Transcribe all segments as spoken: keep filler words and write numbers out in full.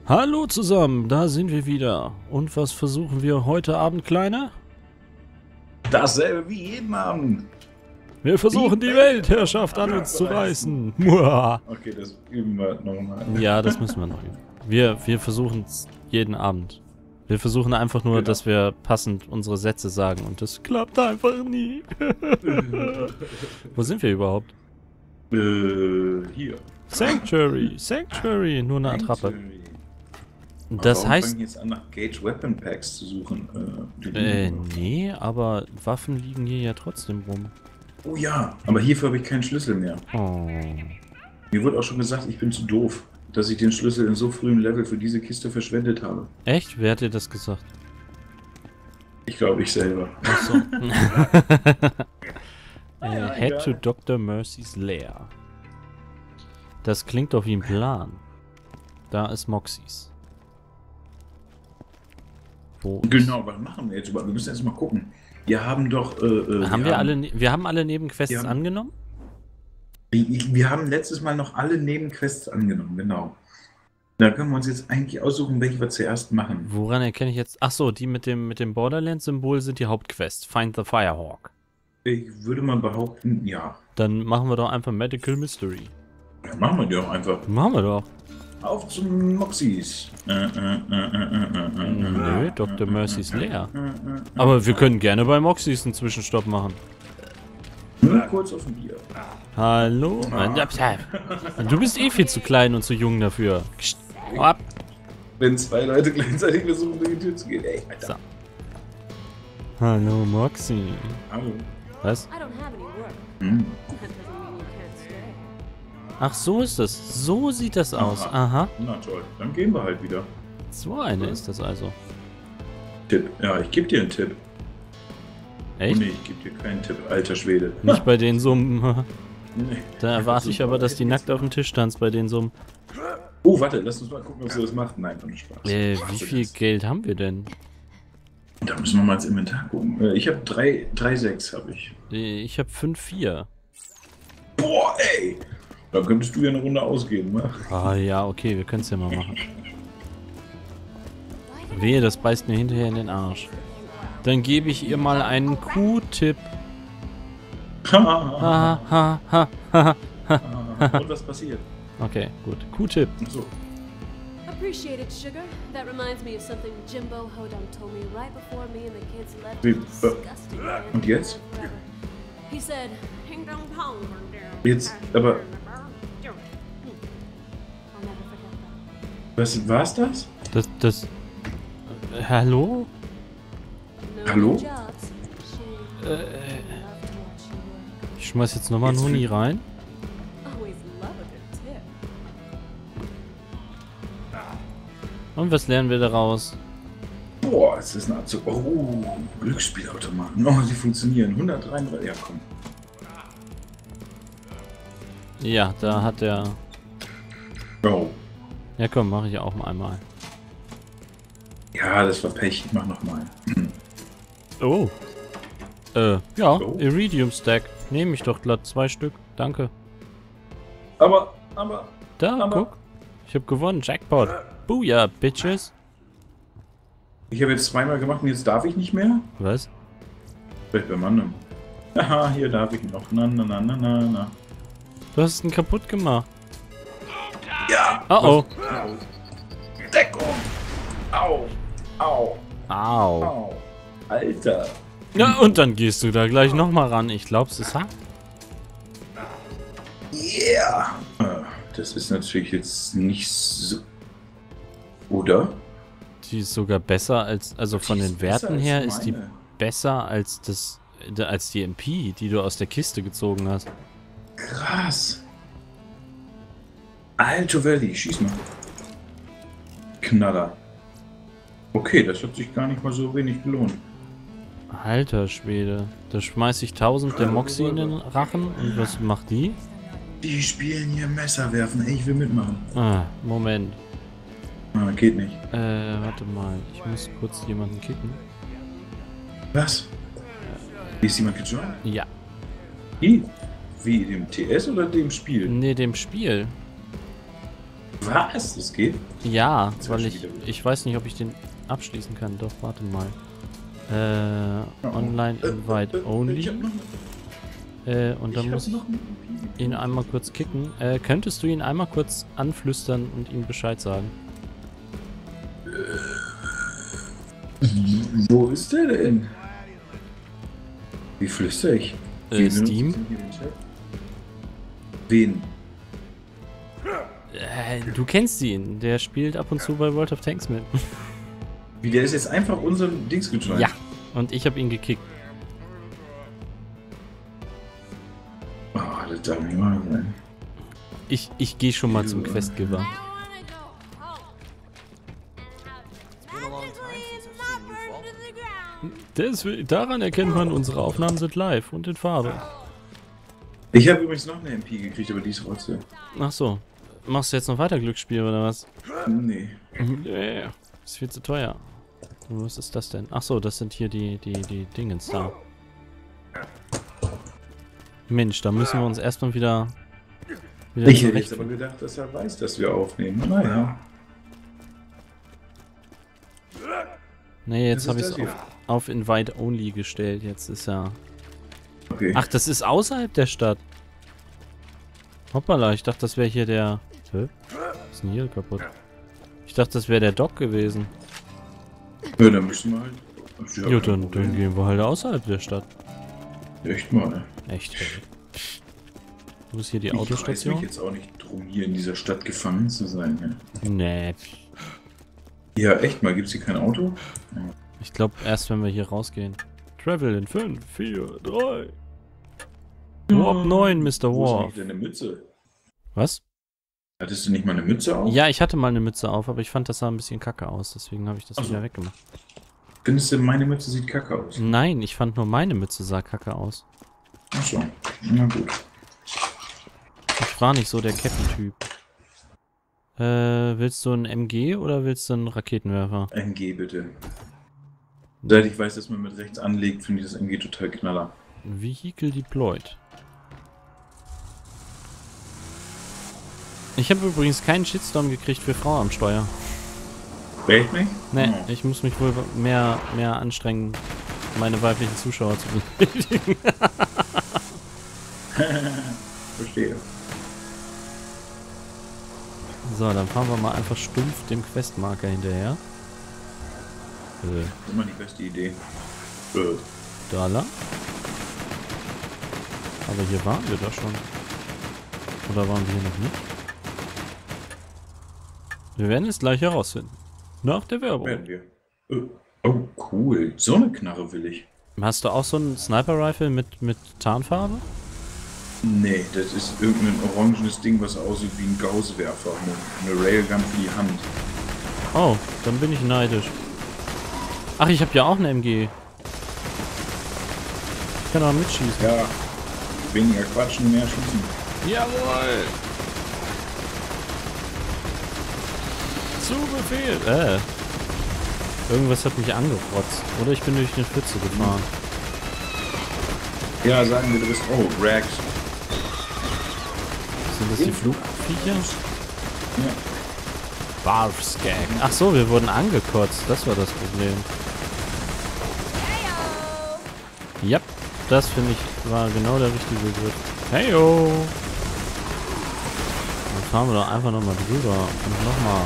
Hallo zusammen, da sind wir wieder. Und was versuchen wir heute Abend, Kleiner? Dasselbe wie jeden Abend. Wir versuchen die, die Weltherrschaft an uns zu reißen. Muah. Okay, das üben wir nochmal. Ja, das müssen wir noch üben. Wir, wir versuchen es jeden Abend. Wir versuchen einfach nur, genau, dass wir passend unsere Sätze sagen. Und das klappt einfach nie. Wo sind wir überhaupt? Äh, hier. Sanctuary, Sanctuary, nur eine Attrappe. Das Warum heißt... fangen jetzt an, nach Gage Weapon Packs zu suchen? Äh, äh, nee, aber Waffen liegen hier ja trotzdem rum. Oh ja, aber hierfür habe ich keinen Schlüssel mehr. Oh. Mir wurde auch schon gesagt, ich bin zu doof, dass ich den Schlüssel in so frühem Level für diese Kiste verschwendet habe. Echt? Wer hat dir das gesagt? Ich glaube, ich selber. Ach so. äh, Head to Doktor Mercy's Lair. Das klingt doch wie ein Plan. Da ist Moxys. Wo genau, was machen wir jetzt überhaupt? Wir müssen erst mal gucken. Wir haben doch... Äh, äh, haben wir, wir alle, wir haben alle Nebenquests haben, angenommen? Wir, wir haben letztes Mal noch alle Nebenquests angenommen, genau. Da können wir uns jetzt eigentlich aussuchen, welche wir zuerst machen. Woran erkenne ich jetzt... Ach so, die mit dem, mit dem Borderlands-Symbol sind die Hauptquests. Find the Firehawk. Ich würde mal behaupten, ja. Dann machen wir doch einfach Medical Mystery. Ja, machen wir die doch einfach. Machen wir doch. Auf zum Moxys. Äh, äh, äh, äh, äh, äh, Nö, Doktor Mercy's Lair. Aber wir können gerne bei Moxys einen Zwischenstopp machen. Nur kurz auf dem Bier. Hallo? Du bist eh viel zu klein und zu jung dafür. Hau ab. Wenn zwei Leute gleichzeitig versuchen, durch die Tür zu gehen. Ey, Alter. So. Hallo, Moxy. Hallo. Was? Hm. Ach, so ist das. So sieht das aus. Aha. Aha. Na toll, dann gehen wir halt wieder. So eine ist das also. Tipp. Ja, ich gebe dir einen Tipp. Echt? Oh nee, ich gebe dir keinen Tipp, alter Schwede. Nicht bei den Summen. Nee. Da erwarte ich aber, dass die nackt auf dem Tisch tanzt bei den Summen. Oh, warte, lass uns mal gucken, ob sie das macht. Nein, ohne Spaß. Äh, wie Warte, viel das. Geld haben wir denn? Da müssen wir mal ins Inventar gucken. Äh, Ich habe drei, drei, sechs habe ich. Äh, Ich habe fünf vier. Boah, ey! Da könntest du ja eine Runde ausgeben, ne? Ah ja, okay, wir können es ja mal machen. Wehe, das beißt mir hinterher in den Arsch. Dann gebe ich ihr mal einen Q-Tipp. Ha, ha, ha, ha, ha. Und was passiert? Okay, gut. Q-Tipp. So. Appreciate it, sugar. That reminds me of something Jimbo Hodum told me right before me and the kids left. Wie, this äh, disgusting land und jetzt? forever. He said, "Ding dong pong." Jetzt, aber- I'll never forget that. Was war's das? Das, das... Äh, hallo? No Hallo? jobs. Shame. Äh, Love to watch you work. ich schmeiß jetzt nochmal einen Jetzt Huni für- rein. Always love a good tip. Und was lernen wir daraus? Boah, es ist eine Art so. Oh, Glücksspielautomaten. Oh, sie funktionieren. hundertdreiunddreißig. Ja, komm. Ja, da hat der... Oh. Ja komm, mache ich auch mal einmal. Ja, das war Pech. Ich mach nochmal. Oh. Äh, ja, Oh. Iridium Stack. Nehme ich doch glatt zwei Stück. Danke. Aber, aber. Da, Aber- guck. Ich hab gewonnen. Jackpot. Booyah, Bitches. Ich habe jetzt zweimal gemacht und jetzt darf ich nicht mehr? Was? Vielleicht beim anderen. Aha, hier darf ich noch. Na, na, na, na, na, na. Du hast ihn kaputt gemacht. Ja! Oh oh. Au. Deckung! Au! Au! Au. Au! Alter! Ja, und dann gehst du da gleich nochmal ran. Ich glaub's, es hat. Yeah! Äh, Das ist natürlich jetzt nicht so. Oder? Die ist sogar besser als, also von Die den ist besser Werten als her ist die meine. besser als das, als die M P, die du aus der Kiste gezogen hast. Krass! Alto Valley, schieß mal. Knaller. Okay, das hat sich gar nicht mal so wenig gelohnt. Alter Schwede. Da schmeiß ich tausend der Moxie in den Rachen. Und was macht die? Die spielen hier Messer werfen. Ey, ich will mitmachen. Ah, Moment. Ah, geht nicht. Äh, warte mal. Ich muss kurz jemanden kicken. Was? Ist jemand gejoint? Ja. Wie? Wie, dem T S oder dem Spiel? Ne, dem Spiel. Was? Das geht? Ja, Das weil war ich, schon wieder- ich weiß nicht, ob ich den abschließen kann. Doch, warte mal. Äh, Online Invite Ich Only. hab noch, Äh, und dann ich muss hab ich noch einen ihn einmal kurz kicken. Äh, könntest du ihn einmal kurz anflüstern und ihm Bescheid sagen? Wo ist der denn? Wie flüster ich? Äh, Wen benutzt Steam? denn hier den Chat? Wen? Äh, du kennst ihn. Der spielt ab und zu bei World of Tanks mit. Wie, der ist jetzt einfach unserem Dings gejoint? Ja. Und ich habe ihn gekickt. Oh, das darf nicht mal sein. Ich, ich gehe schon mal zum Questgeber. Deswegen, daran erkennt man, unsere Aufnahmen sind live und in Farbe. Ich habe übrigens noch eine M P gekriegt, aber die ist Rotze. Ach so. Machst du jetzt noch weiter Glücksspiel oder was? Nee. Nee. Ist viel zu teuer. Was ist das denn? Ach so, das sind hier die, die, die Dingens da. Mensch, da müssen wir uns erstmal wieder... wieder Ich hätte jetzt zurechtfinden. aber gedacht, dass er weiß, dass wir aufnehmen. Naja. Nee, jetzt Was habe ich ist es das auf, auf Invite Only gestellt. Jetzt ist ja... Okay. Ach, das ist außerhalb der Stadt. Hoppala, ich dachte, das wäre hier der... Hä? Was ist denn hier kaputt? Ich dachte, das wäre der Dock gewesen. Ja, dann müssen wir halt... Ach, ja, Ja, kein dann, Problem. dann gehen wir halt außerhalb der Stadt. Echt mal. Echt, ey. Wo ist hier die Ich weiß mich Autostation? jetzt auch nicht drum, hier in dieser Stadt gefangen zu sein. Ja, Nee. ja echt mal. Gibt's hier kein Auto? Ja. Ich glaube erst, wenn wir hier rausgehen. Travel in fünf, vier, drei. Warp neun, Mister Wo ist Warp. eigentlich deine Mütze? Was? Hattest du nicht mal eine Mütze auf? Ja, ich hatte mal eine Mütze auf, aber ich fand, das sah ein bisschen kacke aus. Deswegen habe ich das Ach so. wieder weggemacht. Findest du, meine Mütze sieht kacke aus? Nein, ich fand nur meine Mütze sah kacke aus. Achso. Na gut. Ich war nicht so der Captain-Typ. Äh, willst du einen M G oder willst du einen Raketenwerfer? M G bitte. Seit ich weiß, dass man mit rechts anlegt, finde ich das M G total knaller. Vehicle deployed. Ich habe übrigens keinen Shitstorm gekriegt für Frau am Steuer. Echt nicht? Ne, Oh. ich muss mich wohl mehr, mehr anstrengen, meine weiblichen Zuschauer zu befriedigen. Verstehe. So, dann fahren wir mal einfach stumpf dem Questmarker hinterher. Äh, Immer die beste Idee. Äh. da lang. Aber hier waren wir doch schon. Oder waren wir hier noch nicht? Wir werden es gleich herausfinden. Nach der Werbung. Werden wir. Äh. Oh, cool. So eine Knarre will ich. Hast du auch so einen Sniper-Rifle mit, mit Tarnfarbe? Nee, das ist irgendein orangenes Ding, was aussieht wie ein Gausswerfer. Eine, eine Railgun für die Hand. Oh, dann bin ich neidisch. Ach, ich habe ja auch eine M G. Ich kann auch mitschießen. Ja. Weniger quatschen, mehr schießen. Jawohl! Zu Befehl! Äh. Irgendwas hat mich angerotzt. Oder ich bin durch eine Pfütze gefahren. Ja, sagen wir, du bist. Oh, Rags. Sind das die Flugviecher? Ja. Barfsgang. Ach so, wir wurden angekotzt. Das war das Problem. Ja, das finde ich war genau der richtige Begriff. Heyo! Dann fahren wir doch einfach nochmal drüber. Und nochmal.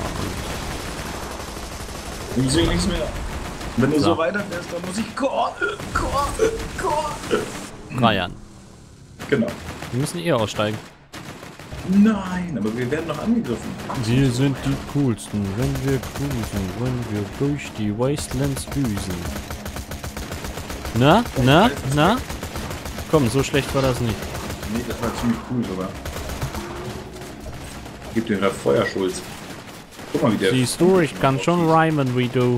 Ich sehe nichts mehr. Wenn du So. so weiterfährst, dann muss ich Korn, Korn, Korn. Ryan. Genau. Wir müssen eh aussteigen. Nein, aber wir werden noch angegriffen. Wir sind die coolsten, wenn wir cruisen, wenn wir durch die Wastelands düsen. Na, na, na? Komm, so schlecht war das nicht. Nee, das war ziemlich cool sogar. Gib dir gerade Feuerschulz. Guck mal, wie der... Siehst du, ich kann schon rhymen wie du.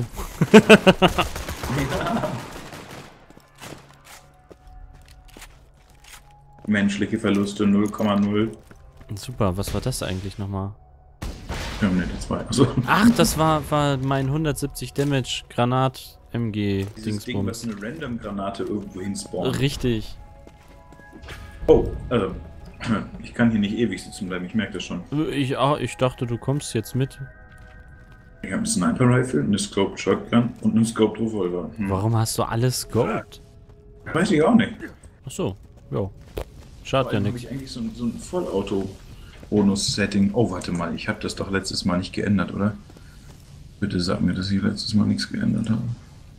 Menschliche Verluste null Komma null. Super, was war das eigentlich nochmal? Ja, ne, das war... Also, Ach, das war, war mein hundertsiebzig Damage Granat M G dieses Ding, was Dingsbums. eine Random-Granate irgendwo hinspawnt. Richtig. Oh, ähm, Ich kann hier nicht ewig sitzen bleiben, ich merke das schon. Ich, ah, ich dachte, du kommst jetzt mit. Ich habe einen Sniper Rifle, eine Scoped Shotgun und einen Scoped Revolver. Hm. Warum hast du alles scoped? Weiß ich auch nicht. Ach so, ja. Schadet ja Habe nichts. ich eigentlich so, ein- so ein Vollauto-Bonus-Setting. Oh, warte mal, ich habe das doch letztes Mal nicht geändert, oder? Bitte sag mir, dass ich letztes Mal nichts geändert habe.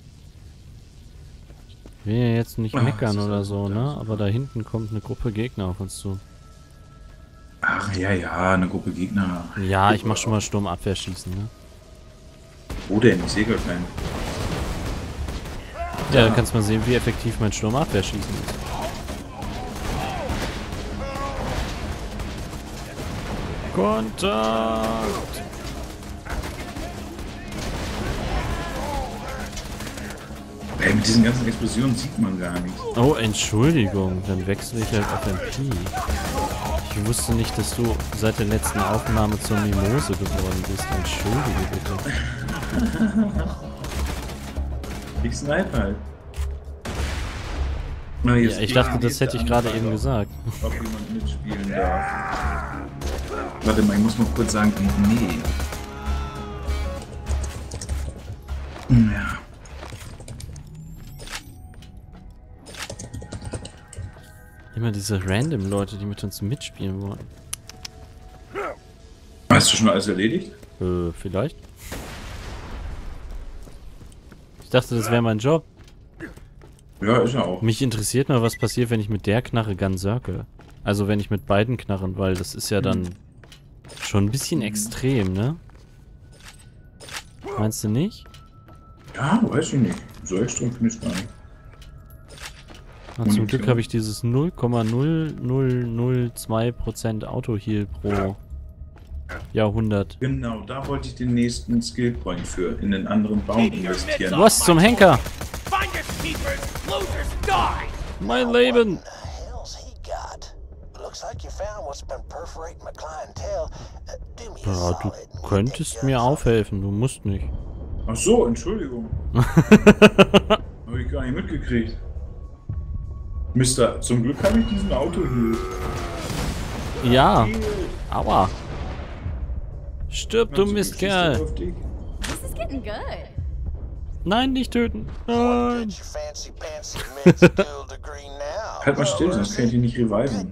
Ich will ja jetzt nicht Ah, meckern das ist oder alles so, gut, ne? alles Aber da hinten kommt eine Gruppe Gegner auf uns zu. Ach ja, ja, eine Gruppe Gegner. Ja, ich mach schon mal Sturmabwehrschießen, ne? Wo denn? Ich sehe gar keinen. Ja, dann kannst du mal sehen, wie effektiv mein Sturmabwehrschießen ist. Kontakt! Ey, mit diesen ganzen Explosionen sieht man gar nichts. Oh, Entschuldigung, dann wechsle ich halt auf M P. Ich wusste nicht, dass du seit der letzten Aufnahme zur Mimose geworden bist. Entschuldige bitte. Ich snipe halt. Na, jetzt Ja, ich geht dachte, die das nächste hätte ich gerade Anfrage, eben gesagt. Ob jemand mitspielen darf. Warte mal, ich muss mal kurz sagen, nee. Ja. Immer diese random Leute, die mit uns mitspielen wollen. Hast du schon alles erledigt? Äh, vielleicht? Ich dachte, das wäre mein Job. Ja, ist ja auch. Mich interessiert mal, was passiert, wenn ich mit der Knarre Gunzerke. Also wenn ich mit beiden Knarren, weil das ist ja dann schon ein bisschen extrem, ne? Meinst du nicht? Ja, weiß ich nicht. So extrem finde ich gar nicht. Na, zum Glück habe ich dieses null Komma null null null zwei Prozent Auto-Heal pro Jahrhundert. Genau, da wollte ich den nächsten Skillpoint für in den anderen Baum investieren. Was zum Henker? Mein Leben! Ja, du könntest mir aufhelfen, du musst nicht. Ach so, Entschuldigung. Habe ich gar nicht mitgekriegt. Mister, zum Glück habe ich diesen Auto hier. Ja. Aua. Stirb, du Mistkerl. This is getting good. Nein, nicht töten. Nein. Halt mal still, sonst kann ich dich nicht reviven.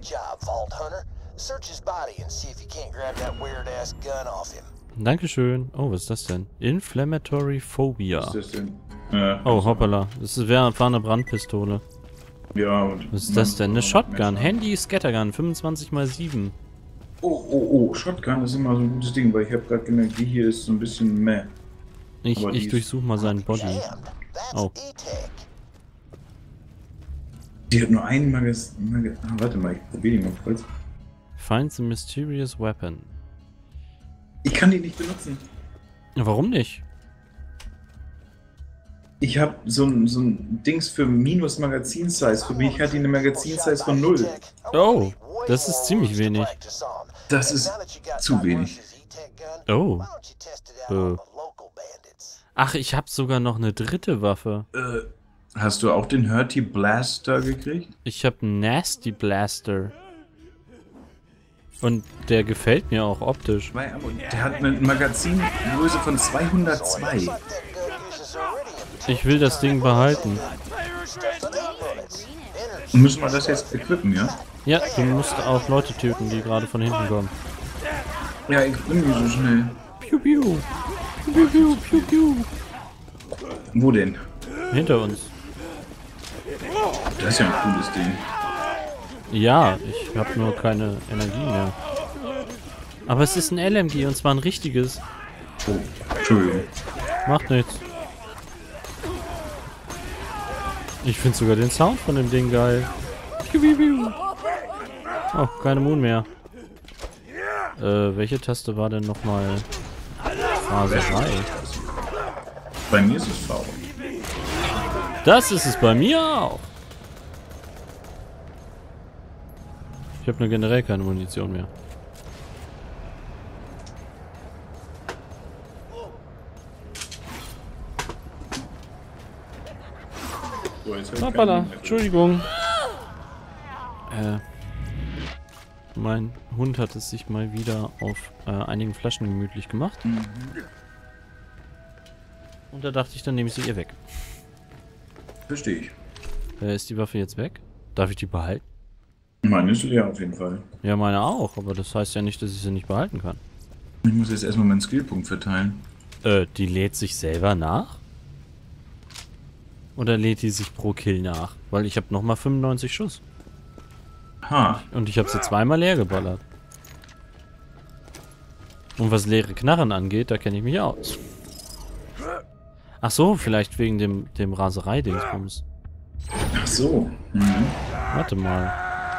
Dankeschön. Oh, was ist das denn? Inflammatory Phobia. Was ist das denn? Äh, Oh, hoppala. Das ist, war eine Brandpistole. Ja, und... Was ist das denn? Eine Shotgun. Handy Scattergun. fünfundzwanzig mal sieben. Oh, oh, oh, Shotgun ist immer so ein gutes Ding, weil ich habe gerade gemerkt, die hier ist so ein bisschen meh. Ich, Aber die ich ist- durchsuche mal seinen Body. Oh. Die hat nur einen Magazin... Mag ah, warte mal, ich probiere die mal kurz. Find the mysterious weapon. Ich kann die nicht benutzen. Warum nicht? Ich habe so ein, so ein Dings für minus Magazin-Size. Für mich hat die eine Magazin-Size von null. Oh, das ist ziemlich wenig. Das ist zu wenig. Oh. Äh. Ach, ich habe sogar noch eine dritte Waffe. Äh, hast du auch den Hurty Blaster gekriegt? Ich habe einen Nasty Blaster. Und der gefällt mir auch optisch. Zwei Ammo. Der hat eine Magazingröße von zweihundertzwei. Ich will das Ding behalten. Müssen wir das jetzt equippen, ja? Ja, du musst auch Leute töten, die gerade von hinten kommen. Ja, ich bin nicht so schnell. Piu, piu. Piu, piu, piu, piu. Wo denn? Hinter uns. Das ist ja ein cooles Ding. Ja, ich habe nur keine Energie mehr. Aber es ist ein L M G und zwar ein richtiges. Oh, Entschuldigung. Macht nichts. Ich finde sogar den Sound von dem Ding geil. Piu, piu, piu. Oh, keine Moon mehr. Äh, welche Taste war denn nochmal? Phase drei. Bei mir ist es V. Das ist es bei mir auch. Ich habe nur generell keine Munition mehr. So, jetzt hab ich Hoppala, keinen- Entschuldigung. Äh. Mein Hund hat es sich mal wieder auf äh, einigen Flaschen gemütlich gemacht. Mhm. Und da dachte ich, dann nehme ich sie ihr weg. Verstehe ich. Äh, ist die Waffe jetzt weg? Darf ich die behalten? Meine ist leer auf jeden Fall. Ja, meine auch, aber das heißt ja nicht, dass ich sie nicht behalten kann. Ich muss jetzt erstmal meinen Skillpunkt verteilen. Äh, die lädt sich selber nach? Oder lädt die sich pro Kill nach? Weil ich habe nochmal fünfundneunzig Schuss. Ha. Und ich habe sie zweimal leer geballert. Und was leere Knarren angeht, da kenne ich mich aus. Ach so, vielleicht wegen dem, dem Raserei-Dingsbums. Ach so. Mhm. Warte mal.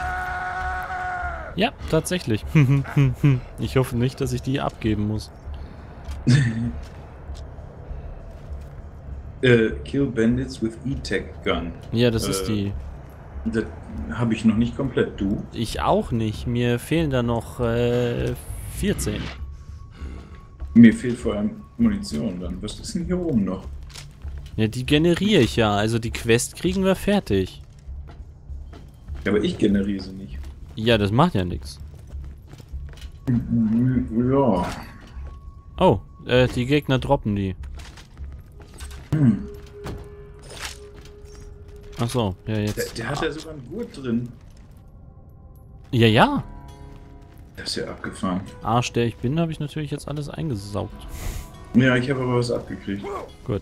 Ja, tatsächlich. Ich hoffe nicht, dass ich die abgeben muss. äh, Kill Bandits with E-Tech Gun. Ja, das Äh, ist die. Das habe ich noch nicht komplett. Du? Ich auch nicht. Mir fehlen da noch äh, vierzehn. Mir fehlt vor allem Munition dann. Was ist denn hier oben noch? Ja, die generiere ich ja. Also die Quest kriegen wir fertig. Ja, aber ich generiere sie nicht. Ja, das macht ja nichts. Ja. Oh, äh, die Gegner droppen die. Hm. Ach so, ja Der, jetzt. der hat ja sogar einen Gurt drin. Ja, ja. Das ist ja abgefahren. Arsch, der ich bin, habe ich natürlich jetzt alles eingesaugt. Ja, ich habe aber was abgekriegt. Gut.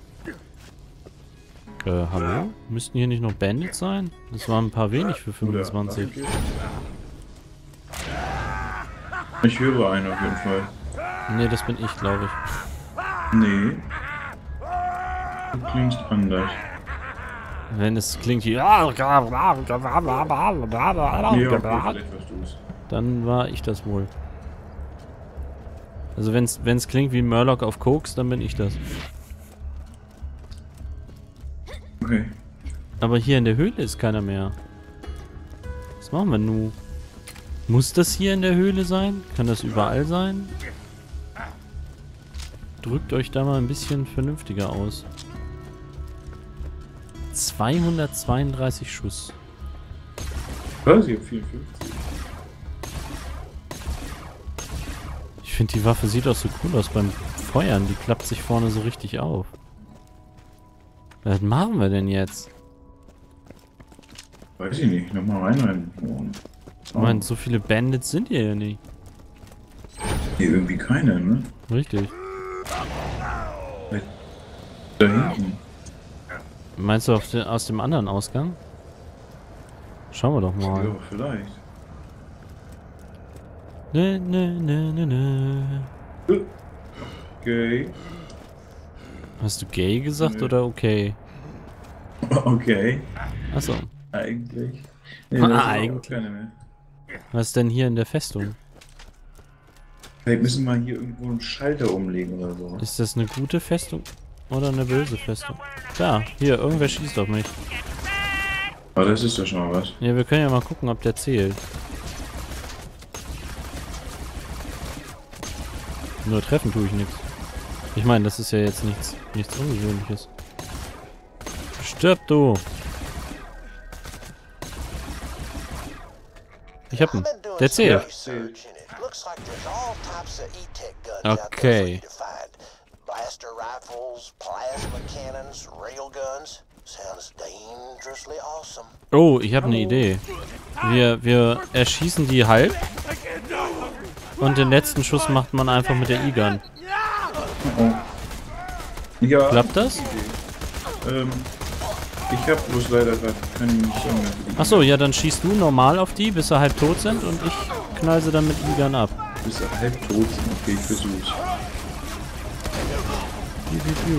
Äh, hallo? Müssten hier nicht noch Bandits sein? Das waren ein paar wenig für fünfundzwanzig. Ich höre einen auf jeden Fall. Ne, das bin ich, glaube ich. Nee. Du klingst anders. Wenn es klingt wie... Ja, okay, vielleicht warst du es. Dann war ich das wohl. Also wenn es klingt wie Murloc auf Koks, dann bin ich das. Okay. Aber hier in der Höhle ist keiner mehr. Was machen wir nun? Muss das hier in der Höhle sein? Kann das überall sein? Drückt euch da mal ein bisschen vernünftiger aus. zweihundertzweiunddreißig Schuss. Was? Ich hab vierundfünfzig. Ich finde, die Waffe sieht auch so cool aus beim Feuern. Die klappt sich vorne so richtig auf. Was machen wir denn jetzt? Weiß ich nicht. Nochmal rein rein. Oh. Ich meine, so viele Bandits sind hier ja nicht. Hier irgendwie keine, ne? Richtig. Da hinten. Meinst du auf den, aus dem anderen Ausgang? Schauen wir doch mal. Ja, vielleicht. Ne, ne, ne, ne, ne. Okay. Hast du gay gesagt Nö. oder okay? Okay. Achso. Eigentlich. Nee, Ah, da sind eigentlich. auch keine mehr. Was ist denn hier in der Festung? Vielleicht müssen wir hier irgendwo einen Schalter umlegen oder so. Ist das eine gute Festung oder eine böse Festung? Da, hier, irgendwer schießt auf mich. Aber das ist doch schon mal was. Ja, wir können ja mal gucken, ob der zählt. Nur treffen tue ich nichts. Ich meine, das ist ja jetzt nichts, nichts Ungewöhnliches. Stirb, du! Ich hab ihn. Der zählt. Okay. Blaster rifles, plasma cannons, railguns. Sounds dangerously awesome. Oh, ich habe eine Idee. Wir, wir erschießen die halb. Und den letzten Schuss macht man einfach mit der E-Gun. Oh. Ja. Klappt das? Ähm, ich hab bloß leider gerade keine Munition mehr. Achso, ja, dann schießt du normal auf die, bis sie halb tot sind und ich knall sie dann mit E-Gun ab. Bis er halb tot sind. Okay, ich versuch's. Piu, piu, piu.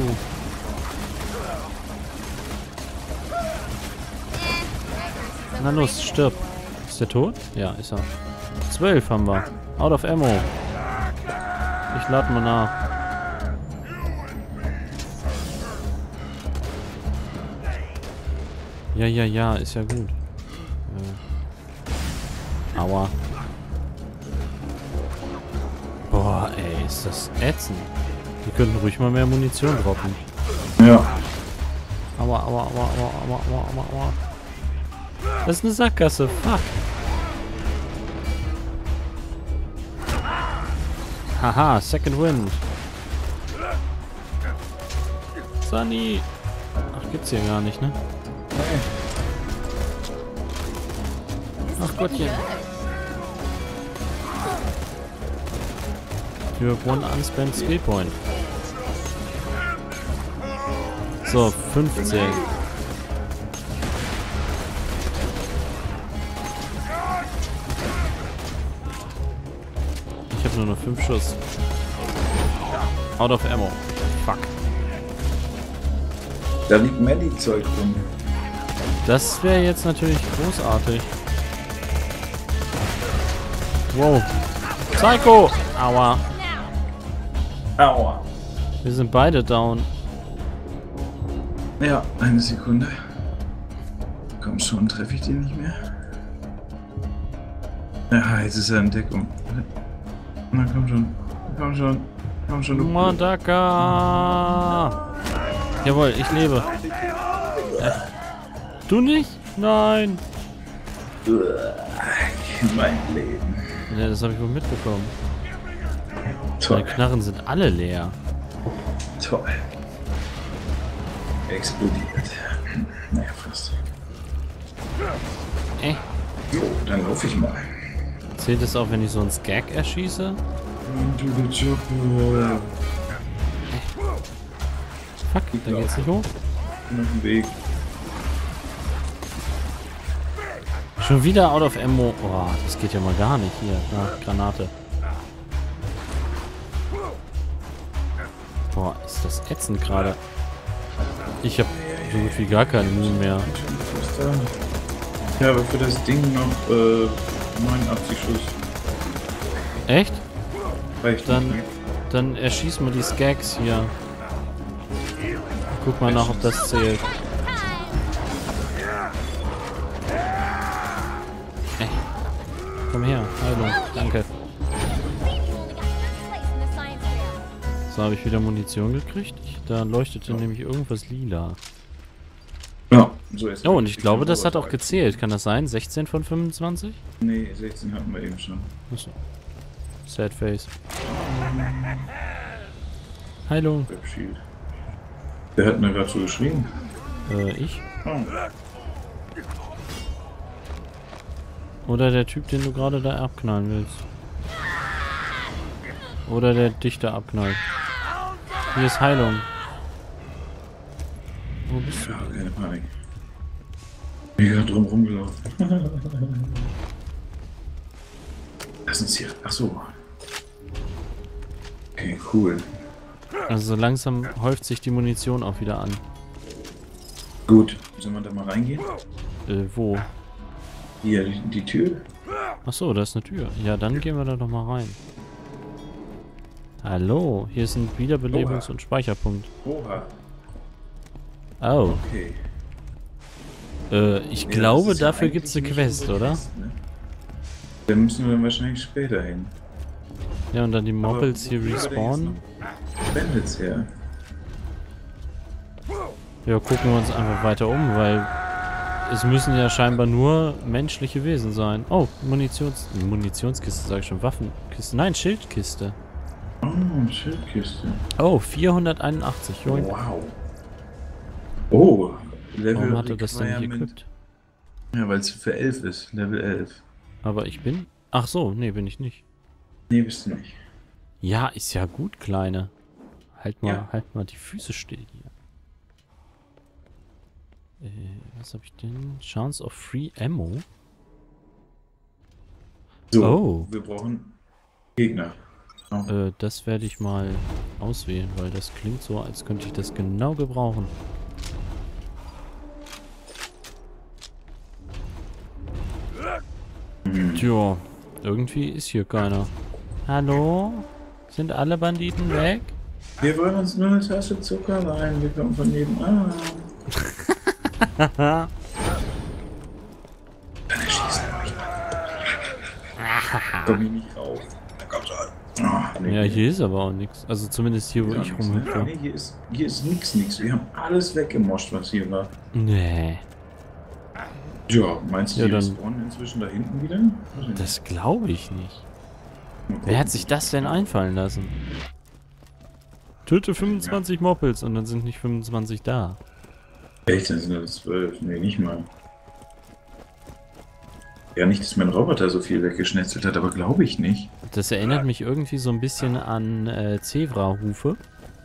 Na los, stirb. Ist der tot? Ja, ist er. Zwölf haben wir. Out of ammo. Ich lade mal nach. Ja, ja, ja, ist ja gut. Äh. Aua. Boah, ey, ist das ätzend. Die könnten ruhig mal mehr Munition droppen. Ja. Aua, aua, aua, aua, aua, aua, aua, aua. Das ist eine Sackgasse, fuck. Haha, Second Wind. Sunny. Ach, gibt's hier gar nicht, ne? Ach Gottchen. You have one unspent skill point. So, fünfzehn. Ich habe nur noch fünf Schuss. Out of ammo. Fuck. Da liegt Melly-Zeug rum. Das wäre jetzt natürlich großartig. Wow. Psycho! Aua. Aua. Wir sind beide down. Ja, eine Sekunde. Komm schon, treffe ich den nicht mehr? Ja, jetzt ist er in Deckung. Na komm schon, komm schon, komm schon. Du Madaka! Jawohl, ich lebe. Äh, du nicht? Nein. Mein Leben. Ja, das habe ich wohl mitbekommen. Toll. Meine Knarren sind alle leer. Toll. Explodiert. Naja, fast. Äh. Jo, dann laufe ich mal. Zählt es auch, wenn ich so einen Skag erschieße? Fuck, da geht's nicht hoch. Noch ein Weg. Schon wieder out of ammo. Oh, das geht ja mal gar nicht hier. Na, Granate. Boah, ist das ätzend gerade. Ich hab so gut wie gar keinen Moon mehr. Ja, aber für das Ding noch äh, neunundachtzig Schuss. Echt? Reicht Dann, nicht. dann erschieß mal die Skags hier. Guck mal nach, ob das zählt. Ey. Komm her, hallo, danke. So, habe ich wieder Munition gekriegt. Da leuchtete ja. nämlich irgendwas lila. Ja, so ist es. Oh, und ich glaube, das hat auch gezählt. Kann das sein? sechzehn von fünfundzwanzig? Nee, sechzehn hatten wir eben schon. Achso. Sad face. Hallo. Wer hat mir gerade so geschrieben? Äh, ich? Oh. Oder der Typ, den du gerade da abknallen willst. Oder der dich da abknallt. Hier ist Heilung. Wo bist du? Ja, keine Panik. Ich bin gerade drum rumgelaufen. Lass uns hier. Ach so. Okay, cool. Also so langsam häuft sich die Munition auch wieder an. Gut. Sollen wir da mal reingehen? Äh, wo? Hier, die, die Tür. Ach so, da ist eine Tür. Ja, dann gehen wir da doch mal rein. Hallo, hier ist ein Wiederbelebungs- und Speicherpunkt. Oha. Oh. Okay. Äh, ich Ja, glaube, das ist ja dafür gibt es eine eigentlich Quest, nicht unsere oder? Quest, ne? Da müssen wir wahrscheinlich später hin. Ja, und dann die Mobbels Aber hier wo kriegen wir denn respawnen. jetzt noch Bandits her. Ja, gucken wir uns einfach weiter um, weil es müssen ja scheinbar nur menschliche Wesen sein. Oh, Munitions... Munitionskiste, sag ich schon. Waffenkiste. Nein, Schildkiste. Oh, Schildkiste. Oh, vierhunderteinundachtzig. Joink. Wow. Oh, Level Warum hat er das denn nicht Requirement. equipped? Ja, weil es für elf ist. Level elf. Aber ich bin... Ach so, nee, bin ich nicht. Nee, bist du nicht. Ja, ist ja gut, Kleine. Halt mal, Ja. halt mal die Füße still hier. Äh, was habe ich denn? Chance of Free Ammo? So, Oh. wir brauchen Gegner. Oh. Äh, das werde ich mal auswählen, weil das klingt so, als könnte ich das genau gebrauchen. Hm. Tja, irgendwie ist hier keiner. Hallo? Sind alle Banditen weg? Wir wollen uns nur eine Tasse Zucker rein. Wir kommen von nebenan. Dann erschießen wir mich. Komm ich nicht raus. Da kommt's an. Oh, nee. Ja, hier ist aber auch nichts. Also zumindest hier, wo Ja, ich nix, ne? rumhüpfe. Nee, hier ist, hier ist nix, nix. Wir haben alles weggemoscht, was hier war. Nee, Ja, meinst du, Ja, die dann- spawnen inzwischen da hinten wieder? Weiß ich nicht. das glaube ich nicht. Wer hat sich das denn einfallen lassen? Töte fünfundzwanzig Moppels und dann sind nicht fünfundzwanzig da. Echt, dann sind das zwölf. Nee, nicht mal. Ja, nicht, dass mein Roboter so viel weggeschnetzelt hat, aber glaube ich nicht. Das erinnert mich irgendwie so ein bisschen an äh, Zebra-Hufe.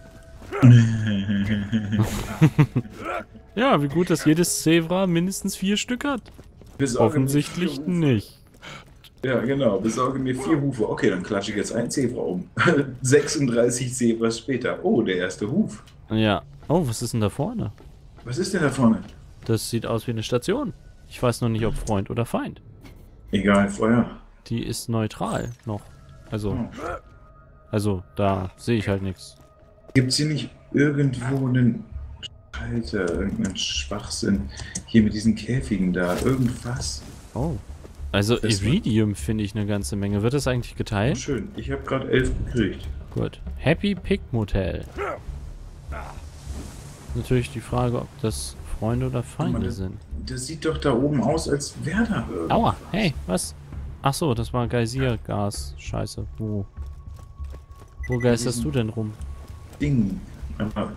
Ja, wie gut, dass jedes Zebra mindestens vier Stück hat. Besorge Offensichtlich mir vier nicht. Hufe. Ja, genau. Besorge mir vier Hufe. Okay, dann klatsche ich jetzt ein Zebra um. sechsunddreißig Zebras später. Oh, der erste Huf. Ja. Oh, was ist denn da vorne? Was ist denn da vorne? Das sieht aus wie eine Station. Ich weiß noch nicht, ob Freund oder Feind. Egal, Feuer. Die ist neutral noch. Also, Oh. also da sehe ich halt nichts. Gibt es hier nicht irgendwo einen Schalter, irgendeinen Schwachsinn? Hier mit diesen Käfigen da, irgendwas? Oh. Also Das- Iridium finde ich eine ganze Menge. Wird das eigentlich Oh, geteilt? schön, ich habe gerade elf gekriegt. Gut. Happy Pig Motel. Natürlich die Frage, ob das Freunde oder Feinde das- sind. Das sieht doch da oben aus, als wäre da irgendwas. Aua, hey, was? Ach so, das war Geysirgas. Scheiße. Wo? Wo geisterst du denn rum? Ding. Aber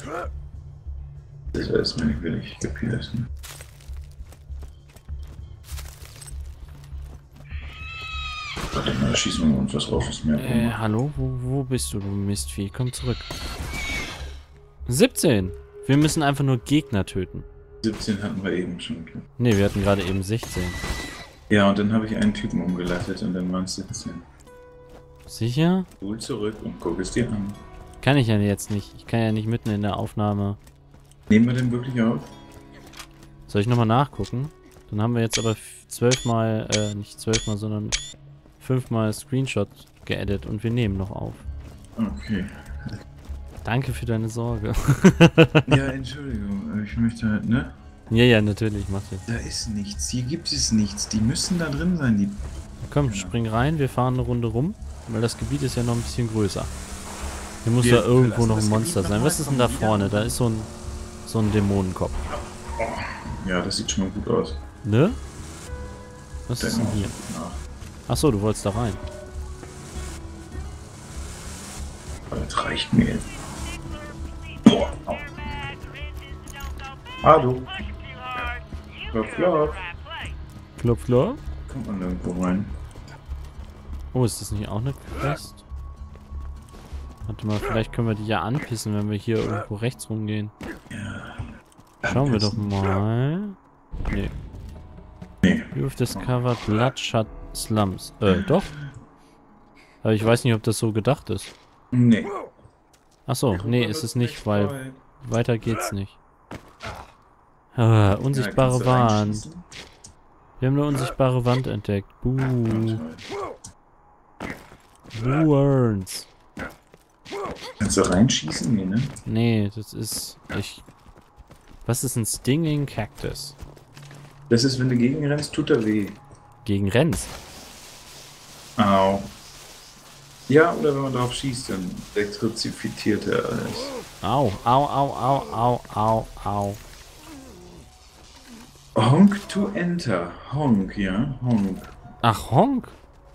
das weiß man nicht, will ich kapiert. Ne? Warte mal, da schießen wir uns was rauf, was mehr. Äh, hallo? Wo, wo bist du, du Mistvieh? Komm zurück. siebzehn. Wir müssen einfach nur Gegner töten. siebzehn hatten wir eben schon. Ne, wir hatten gerade eben sechzehn. Ja, und dann habe ich einen Typen umgeleitet und dann waren es siebzehn. Sicher? Spul zurück und guck es dir an. Kann ich ja jetzt nicht. Ich kann ja nicht mitten in der Aufnahme. Nehmen wir den wirklich auf? Soll ich nochmal nachgucken? Dann haben wir jetzt aber zwölfmal, äh, nicht zwölfmal, sondern fünfmal Screenshot geedit und wir nehmen noch auf. Okay. Danke für deine Sorge. Ja, Entschuldigung, ich möchte halt, ne? Ja, ja, natürlich, mach ich. Da ist nichts, hier gibt es nichts. Die müssen da drin sein, die... Komm, Ja. spring rein, wir fahren eine Runde rum, weil das Gebiet ist ja noch ein bisschen größer. Hier muss Wir ja irgendwo verlassen noch das ein Monster Gebiet sein. noch Was mal, ist denn da kommen wieder vorne? Da runter. ist so ein, so ein Dämonenkopf. Ja, das sieht schon mal gut aus. Ne? Was ist denn Denk mal hier? nach. Achso, du wolltest da rein. Aber das reicht mir jetzt. Boah. Au. Hallo. Klopf, klopf. Klopf, klopf. Kommt man nirgendwo rein. Oh, ist das nicht auch eine Quest? Warte mal, vielleicht können wir die ja anpissen, wenn wir hier irgendwo rechts rumgehen. Schauen wir doch mal. Nee. Nee. You've discovered Bloodshot Slums. Äh, doch. Aber ich weiß nicht, ob das so gedacht ist. Nee. Achso, nee, ist es nicht, weil weiter geht's nicht. Ah, unsichtbare Wand. Wir haben eine unsichtbare Wand entdeckt. Buh. Burns. Kannst du reinschießen? Nee, ne? Nee, das ist... Ich... Was ist ein Stinging Cactus? Das ist, wenn du gegen rennst, tut er weh. Gegen Renz. Au. Ja, oder wenn man drauf schießt, dann elektrifiziert er alles. Au, au, au, au, au, au, au. Honk to enter. Honk, ja? Honk. Ach, Honk?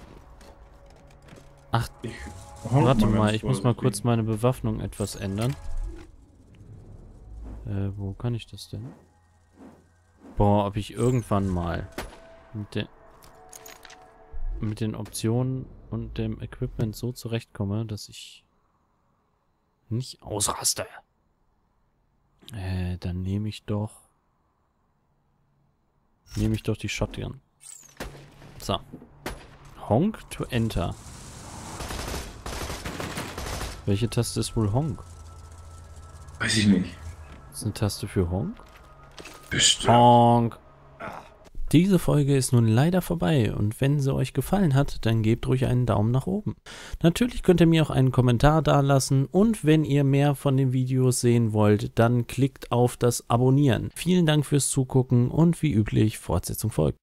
Ich honk Warte ganz mal, ich muss mal vorsichtig. kurz meine Bewaffnung etwas ändern. Äh, wo kann ich das denn? Boah, ob ich irgendwann mal mit den, mit den Optionen und dem Equipment so zurechtkomme, dass ich nicht ausraste. Äh, dann nehme ich doch... Nehme ich doch die Shotgun. So. Honk to enter. Welche Taste ist wohl Honk? Weiß ich nicht. Ist eine Taste für Honk? Bestimmt. Honk. Diese Folge ist nun leider vorbei und wenn sie euch gefallen hat, dann gebt ruhig einen Daumen nach oben. Natürlich könnt ihr mir auch einen Kommentar dalassen und wenn ihr mehr von den Videos sehen wollt, dann klickt auf das Abonnieren. Vielen Dank fürs Zugucken und wie üblich, Fortsetzung folgt.